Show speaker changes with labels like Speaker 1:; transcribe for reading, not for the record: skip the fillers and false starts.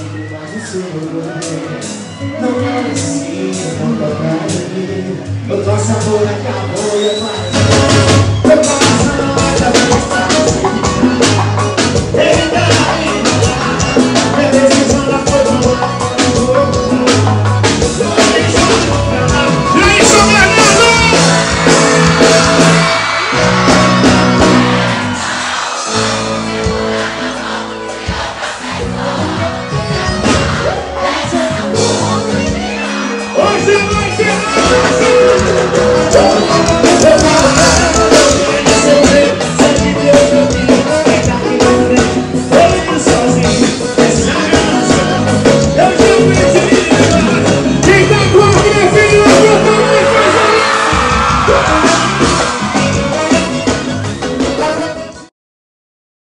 Speaker 1: mas isso não é assim, não vai. O nosso amor acabou e agora